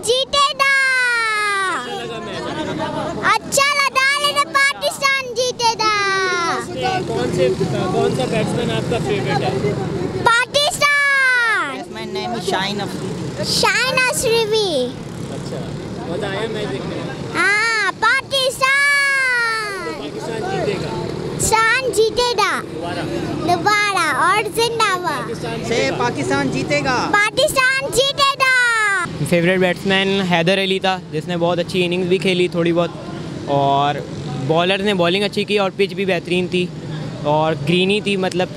जीतेगा। अच्छा लगा, लेकिन पाकिस्तान जीतेगा। कौन सा बैट्समैन आपका फेवरेट है? पाकिस्तान। बैट्समैन नेम है शाहीन अफरीदी। शाहीन अफरीदी। अच्छा, मजा आया मैच देखने में? हाँ, पाकिस्तान। पाकिस्तान जीतेगा। पाकिस्तान जीतेगा दोबारा और जिंदाबाद। से पाकिस्तान जीतेगा। पाकिस्तान जीतेगा। फेवरेट बैट्समैन हैदर अली था, जिसने बहुत अच्छी इनिंग्स भी खेली थोड़ी बहुत, और बॉलर ने बॉलिंग अच्छी की और पिच भी बेहतरीन थी और ग्रीनी थी मतलब,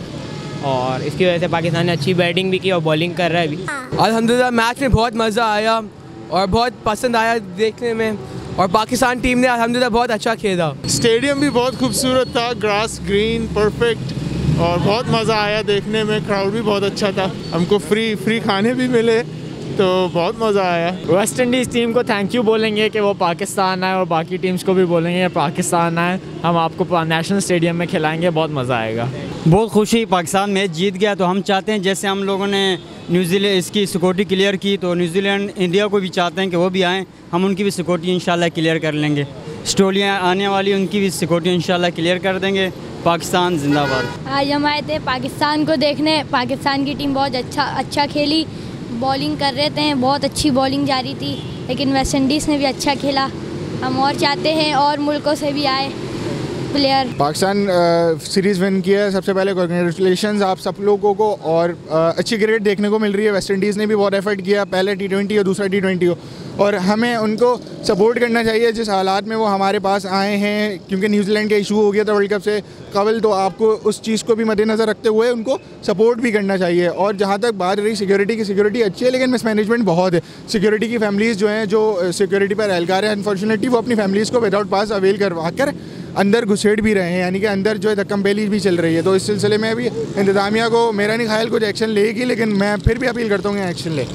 और इसकी वजह से पाकिस्तान ने अच्छी बैटिंग भी की और बॉलिंग कर रहा है अभी। अल्हम्दुलिल्लाह मैच में बहुत मज़ा आया और बहुत पसंद आया देखने में, और पाकिस्तान टीम ने अल्हम्दुलिल्लाह बहुत अच्छा खेला। स्टेडियम भी बहुत खूबसूरत था, ग्रास ग्रीन परफेक्ट, और बहुत मज़ा आया देखने में। क्राउड भी बहुत अच्छा था, हमको फ्री खाने भी मिले, तो बहुत मज़ा आया। वेस्ट इंडीज़ टीम को थैंक यू बोलेंगे कि वो पाकिस्तान आए, और बाकी टीम्स को भी बोलेंगे पाकिस्तान आए, हम आपको नेशनल स्टेडियम में खिलाएंगे, बहुत मज़ा आएगा। बहुत खुशी, पाकिस्तान मैच जीत गया, तो हम चाहते हैं जैसे हम लोगों ने न्यूजीलैंड इसकी सिक्योरिटी क्लियर की, तो न्यूजीलैंड इंडिया को भी चाहते हैं कि वो भी आएँ, हम उनकी भी सिक्योरिटी इंशाल्लाह क्लियर कर लेंगे। ऑस्ट्रेलिया आने वाली उनकी भी सिक्योरिटी इंशाल्लाह क्लियर कर देंगे। पाकिस्तान जिंदाबाद। आज हम आए थे पाकिस्तान को देखने, पाकिस्तान की टीम बहुत अच्छा खेली, बॉलिंग कर रहे थे, बहुत अच्छी बॉलिंग जा रही थी, लेकिन वेस्ट इंडीज़ ने भी अच्छा खेला। हम और चाहते हैं और मुल्कों से भी आए प्लेयर। पाकिस्तान सीरीज़ विन किया है, सबसे पहले कांग्रेचुलेशंस आप सब लोगों को, और अच्छी क्रिकेट देखने को मिल रही है। वेस्ट इंडीज़ ने भी बहुत एफर्ट किया, पहले T20 और दूसरा T20 हो, और हमें उनको सपोर्ट करना चाहिए जिस हालात में वो हमारे पास आए हैं, क्योंकि न्यूजीलैंड का इशू हो गया था वर्ल्ड कप से कबल, तो आपको उस चीज़ को भी मद्देनज़र रखते हुए उनको सपोर्ट भी करना चाहिए। और जहाँ तक बात रही सिक्योरिटी की, सिक्योरिटी अच्छी है लेकिन मिसमैनेजमेंट बहुत है। सिक्योरिटी की फैमिलीज़ जो हैं, जो सिक्योरिटी पर एहलकार है, अनफॉर्चुनेटली वो अपनी फैमिलीज़ को विदाउट पास अवेल करवा कर अंदर घुसेड़ भी रहे हैं, यानी कि अंदर जो है धक्कमपेली भी चल रही है। तो इस सिलसिले में भी इंतज़ामिया को मेरा नहीं ख्याल कुछ एक्शन लेगी, लेकिन मैं फिर भी अपील करता हूँ कि एक्शन ले।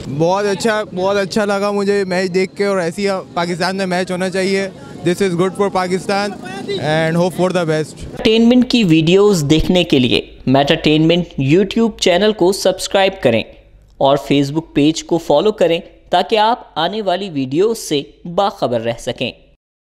बहुत अच्छा लगा मुझे मैच देख के, और ऐसी पाकिस्तान में मैच होना चाहिए। This is good for Pakistan and hope for the best. Entertainment की वीडियोस देखने के लिए मेटाटेनमेंट यूट्यूब चैनल को सब्सक्राइब करें और फेसबुक पेज को फॉलो करें, ताकि आप आने वाली वीडियोस से बाखबर रह सकें।